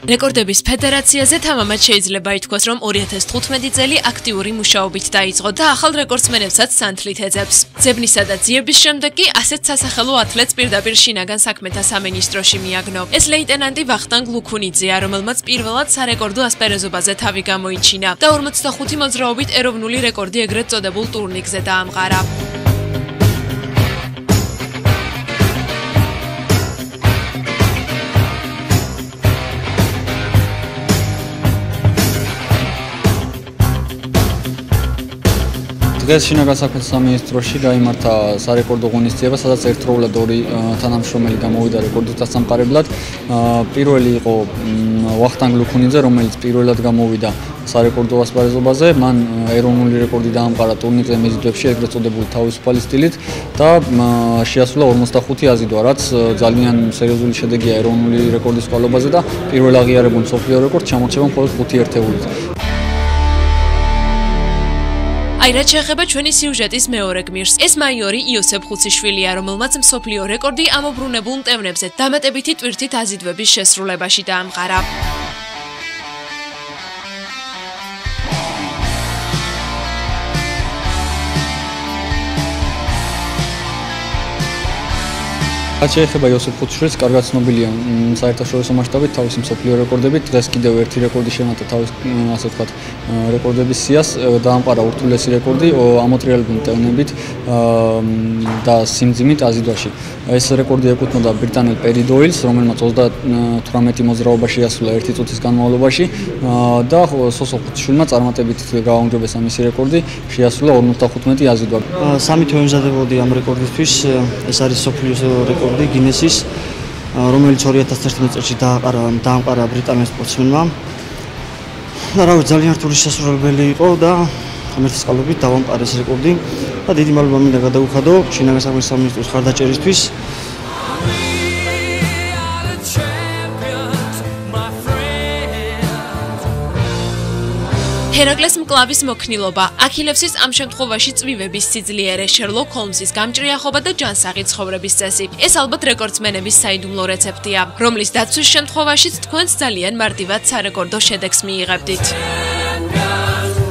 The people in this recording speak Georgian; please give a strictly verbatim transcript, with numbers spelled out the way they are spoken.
რეკორდების ფედერაციაზე თამამად შეიძლება ითქვას, რომ ორი ათას თხუთმეტი წელი აქტიური მუშაობით დაიწყო და ახალ რეკორდსმენებსაც სანთლით ეძებს. ძებნისა და ძიების შემდეგ კი ასეთ სასახელო ათლეტს პირდაპირ შინაგან საქმეთა სამინისტროში მიაგნო. ეს ლეიტენანტი ვახტანგ ლუქუნიძეა, რომელმაც პირველად სარეკორდო ასპარეზობაზე თავი გამოიჩინა და ორმოცდახუთი მოძრაობით ეროვნული რეკორდი ეგრეთ წოდებულ ტურნირზე დაამყარა. დღეს შინაგან საქმეთა სამინისტროში გაიმართა სარეკორდო ღონისძიება, სადაც ერთდროულად ორი თანამშრომელი გამოვიდა რეკორდის დასამყარებლად. პირველი იყო ვახტანგ ლუქუნიძე, რომელიც პირველად გამოვიდა სარეკორდო ასპარეზობაზე. მან ეროვნული რეკორდი დაამყარა ტურნირზე მეზიდვებში ეგრეთ წოდებული თავისუფალი სტილით და შეასრულა ორმოცდახუთი აზიდვა, რაც ძალიან სერიოზული შედეგია ეროვნული რეკორდის ყოლობაზე და პირველ აღიარებულ მსოფლიო რეკორდს ჩამორჩება მხოლოდ ხუთი ერთეულით. აი რაც შეეხება ჩვენი სიუჟეტის მეორე გმირს. ეს მაიორი იოსებ ხუციშვილია, რომელმაც მსოფლიო რეკორდი ამობრუნებულ მტევნებზე დამატებითი ტვირთით აზიდვების შესრულებაში დაამყარა. რაც შეეხება იოსებ ხუციშვილს, კარგად ცნობილია საერთაშორისო მასშტაბით თავისი მსოფლიო რეკორდებით. დღეს კიდევ ერთი რეკორდი შემატა თავის, ასე ვთქვათ, რეკორდების სიას, დაამყარა ურთულესი რეკორდი ამოტრიალებული მტევნებით და სიმძიმით აზიდვაში. ეს რეკორდი ეკუთვნოდა ბრიტანელ პერი დოილს, რომელმაც ოცდათვრამეტი მოძრაობა შეასრულა ერთი წუთის განმავლობაში და სოსო ხუციშვილმა წარმატებით გააუმჯობესა მისი რეკორდი, შეასრულა ორმოცდახუთმეტი აზიდვა. სამი თვე ვიმზადებოდი ამ რეკორდისთვის. ეს არის მსოფლიოს რეკორდი გინესის, რომელიც ორი ათას თერთმეტი წელს დააყარა დაამყარა ბრიტანელ სპორტსმენმა. რა ვიცი, ძალიან რთული შესაძლებელი იყო და ღმერთის წყალობით დავამყარა ეს რეკორდი და დიდი მადლობა მინდა გადაუხადო შინაგან საქმეთა სამინისტროს ხარდაჭერისთვის. ჰერაკლეს მკლავის მოქნილობა, აქილევსის ამ შემთხვევაში წვივების სიძლიერე, შერლოკ ჰოლმსის გამჭრიახობა და ჯანსაღი ცხოვრების წესი. ეს ალბათ რეკორდსმენების საიდუმლო რეცეპტია, რომლის დაცვის შემთხვევაშიც თქვენს ძალიან მარტივად სარეკორდო შედეგს მიიღებდით.